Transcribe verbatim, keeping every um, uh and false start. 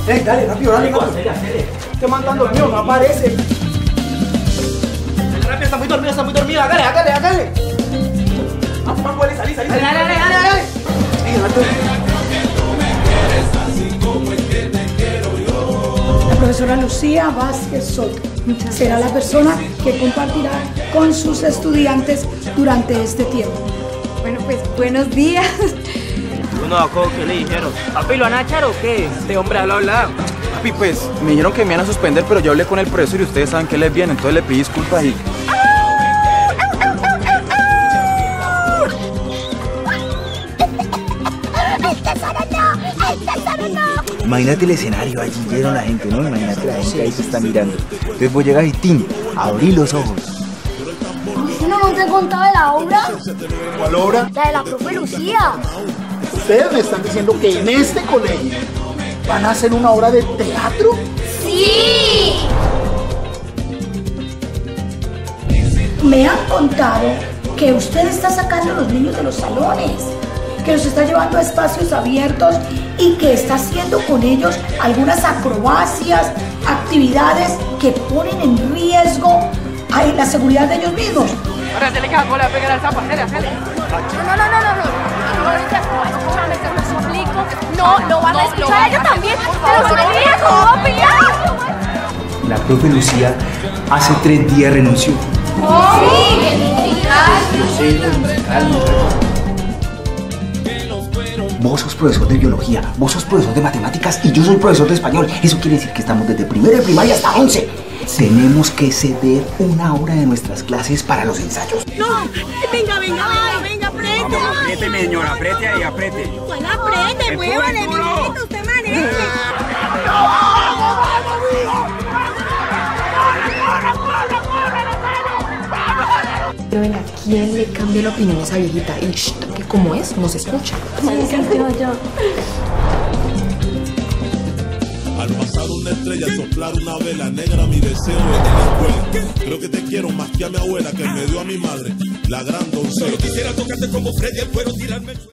Eh, dale, rápido, dale, rápido. Este man tan dormido, no aparece. Dale, rápido, está muy dormido, está muy dormido. Hágale, hágale, hágale. Vamos, vamos, dale, salí, salí. Dale, dale, dale, dale, dale. Sí, rápido. La profesora Lucía Vázquez Soto será la persona que compartirá con sus estudiantes durante este tiempo. Bueno, pues, buenos días. No, ¿qué le dijeron? ¿Papi, lo van a echar o qué? Este hombre habla, habla. Papi, pues, me dijeron que me iban a suspender, pero yo hablé con el profesor y ustedes saben que él es bien, entonces le pedí disculpas y... Imagínate el escenario, allí vieron la gente, ¿no? Imagínate la gente ahí que está mirando. Entonces vos llegas y ¡tin! Abrí los ojos. ¿Usted no te contaba de la obra? ¿Cuál obra? La de la profe Lucía. Ustedes me están diciendo que en este colegio van a hacer una obra de teatro. ¡Sí! Me han contado que usted está sacando a los niños de los salones, que los está llevando a espacios abiertos y que está haciendo con ellos algunas acrobacias, actividades que ponen en riesgo a la seguridad de ellos mismos. Ahora se le queda con la pegar al zapo, hacele, hacele. No, no, no, no, no, no. Ahorita, escúchame, te lo suplico. No, lo van a escuchar ellos también. Te lo suplico, papi. La profe Lucía hace tres días renunció. Sí, Yo sé, lo musical, Vos sos profesor de biología, vos sos profesor de matemáticas y yo soy profesor de español. Eso quiere decir que estamos desde primero de primaria hasta once. Tenemos que ceder una hora de nuestras clases para los ensayos. No, venga, venga, venga, venga, apriete. Vamos, apriete, señora, apriete ahí, apriete. ¿Cuál apriete? Muévale, mijito, usted maneje. Pero venga, ¿quién le cambia la opinión a esa viejita? Y shh, que como es, no se escucha. Al pasar una estrella, soplar una vela negra, mi deseo en la escuela. Creo que te quiero más que a mi abuela, que me dio a mi madre, la gran doncella. Quisiera tocarte como Freddy, el cuero, tirarme...